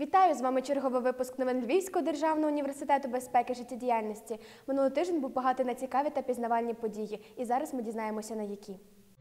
Вітаю! З вами черговий випуск новин Львівського державного університету безпеки і життєдіяльності. Минулий тиждень був багатий на цікаві та пізнавальні події. І зараз ми дізнаємося на які.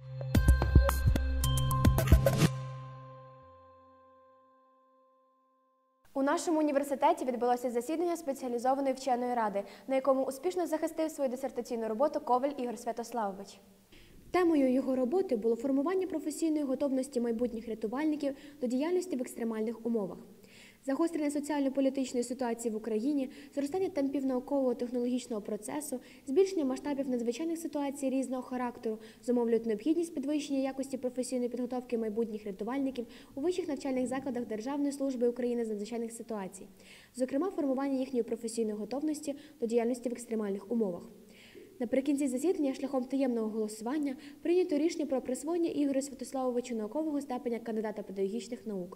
У нашому університеті відбулося засідання спеціалізованої вченої ради, на якому успішно захистив свою дисертаційну роботу Коваль Ігор Святославович. Темою його роботи було формування професійної готовності майбутніх рятувальників до діяльності в екстремальних умовах. Загострення соціально-політичної ситуації в Україні, зростання темпів наукового технологічного процесу, збільшення масштабів надзвичайних ситуацій різного характеру зумовлюють необхідність підвищення якості професійної підготовки майбутніх рятувальників у вищих навчальних закладах Державної служби України з надзвичайних ситуацій, зокрема формування їхньої професійної готовності до діяльності в екстремальних умовах. Наприкінці засідання шляхом таємного голосування прийнято рішення про присвоєння Ігорю Святославовичу наукового ступеня кандидата педагогічних наук.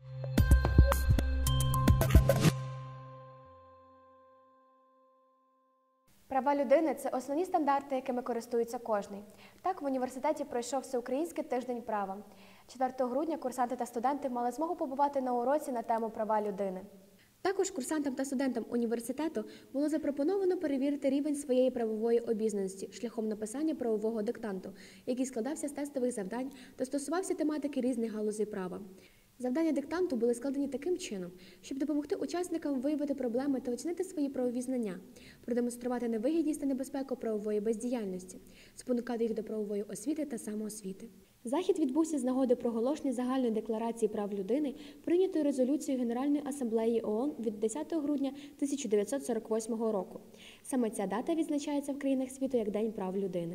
Права людини – це основні стандарти, якими користується кожний. Так, в університеті пройшов Всеукраїнський тиждень права. 4 грудня курсанти та студенти мали змогу побувати на уроці на тему «Права людини». Також курсантам та студентам університету було запропоновано перевірити рівень своєї правової обізнаності шляхом написання правового диктанту, який складався з тестових завдань та стосувався тематики різних галузей права. Завдання диктанту були складені таким чином, щоб допомогти учасникам виявити проблеми та оцінити свої правові знання, продемонструвати невигідність та небезпеку правової бездіяльності, спонукати їх до правової освіти та самоосвіти. Захід відбувся з нагоди проголошення Загальної декларації прав людини, прийнятої резолюцією Генеральної асамблеї ООН від 10 грудня 1948 року. Саме ця дата відзначається в країнах світу як День прав людини.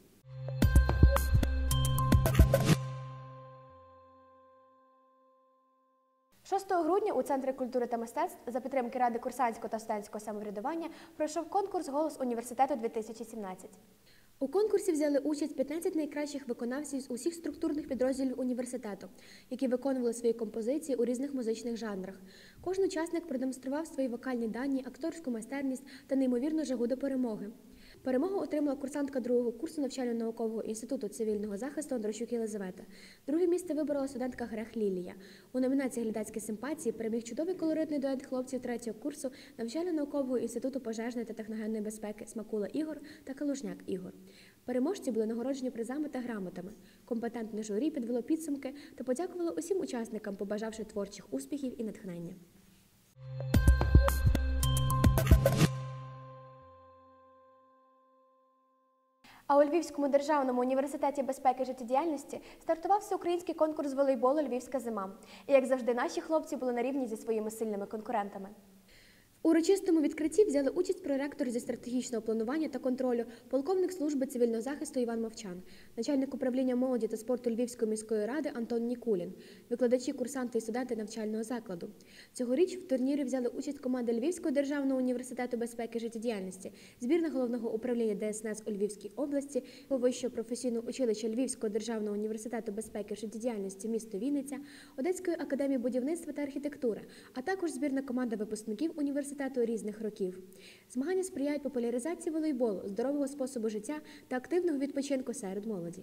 «6 грудня у Центрі культури та мистецтв за підтримки Ради курсантського та студентського самоврядування пройшов конкурс «Голос університету-2017». У конкурсі взяли участь 15 найкращих виконавців з усіх структурних підрозділів університету, які виконували свої композиції у різних музичних жанрах. Кожен учасник продемонстрував свої вокальні дані, акторську майстерність та неймовірну жагу до перемоги. Перемогу отримала курсантка 2-го курсу навчально-наукового інституту цивільного захисту Андрощук Єлизавета. Друге місце виборола студентка Грех Лілія. У номінації «Глядацькі симпатії» переміг чудовий колоритний дует хлопців 3-го курсу навчально-наукового інституту пожежної та техногенної безпеки Смакула Ігор та Калужняк Ігор. Переможці були нагороджені призами та грамотами. Компетентне журі підвело підсумки та подякувало усім учасникам, побажавши творчих успіхів і натхнення. А у Львівському державному університеті безпеки і життєдіяльності стартував всеукраїнський конкурс волейболу «Львівська зима». І, як завжди, наші хлопці були на рівні зі своїми сильними конкурентами. В урочистому відкритті взяли участь проректор зі стратегічного планування та контролю, полковник служби цивільного захисту Іван Мовчан, начальник управління молоді та спорту Львівської міської ради Антон Нікулін, викладачі, курсанти і студенти навчального закладу. Цьогоріч в турнірі взяли участь команди Львівського державного університету безпеки і життєдіяльності, збірна головного управління ДСНС у Львівській області, Вищого професійного училища Львівського державного університету безпеки і життєдіяльності місто Вінниця, Одеської академії будівництва та архітектури, а також збірна команда випускників університету різних років. Змагання сприяють популяризації волейболу, здорового способу життя та активного відпочинку серед молоді.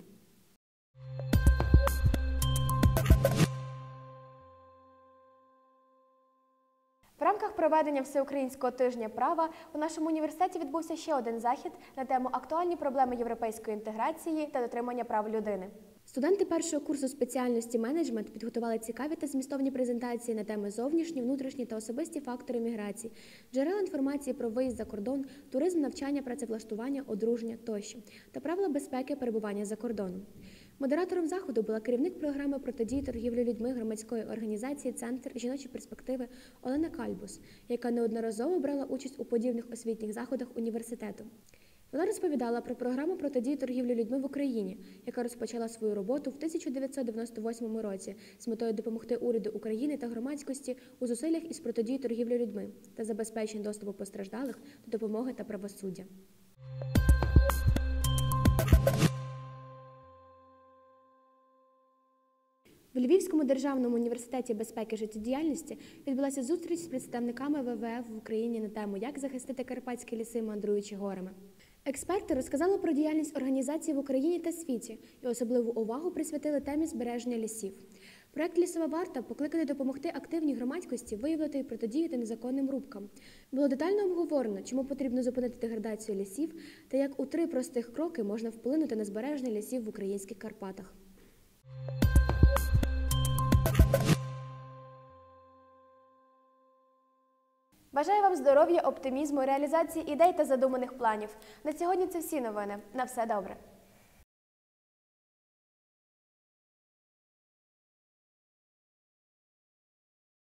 В рамках проведення Всеукраїнського тижня права у нашому університеті відбувся ще один захід на тему «Актуальні проблеми європейської інтеграції та дотримання прав людини». Студенти 1-го курсу спеціальності менеджмент підготували цікаві та змістовні презентації на теми зовнішні, внутрішні та особисті фактори міграції, джерела інформації про виїзд за кордон, туризм, навчання, працевлаштування, одруження тощо та правила безпеки перебування за кордоном. Модератором заходу була керівник програми протидії торгівлі людьми громадської організації «Центр жіночі перспективи» Олена Кальбус, яка неодноразово брала участь у подібних освітніх заходах університету. Вона розповідала про програму протидії торгівлі людьми в Україні, яка розпочала свою роботу в 1998 році з метою допомогти уряду України та громадськості у зусиллях із протидії торгівлі людьми та забезпечення доступу постраждалих до допомоги та правосуддя. В Львівському державному університеті безпеки і життєдіяльності відбулася зустріч з представниками ВВФ в Україні на тему «Як захистити карпатські ліси, мандруючи горами». Експерти розказали про діяльність організацій в Україні та світі і особливу увагу присвятили темі збереження лісів. Проект «Лісова варта» покликаний допомогти активній громадськості виявити і протидіяти незаконним рубкам. Було детально обговорено, чому потрібно зупинити деградацію лісів та як у 3 простих кроки можна вплинути на збереження лісів в українських Карпатах. Бажаю вам здоров'я, оптимізму, реалізації ідей та задуманих планів. На сьогодні це всі новини. На все добре.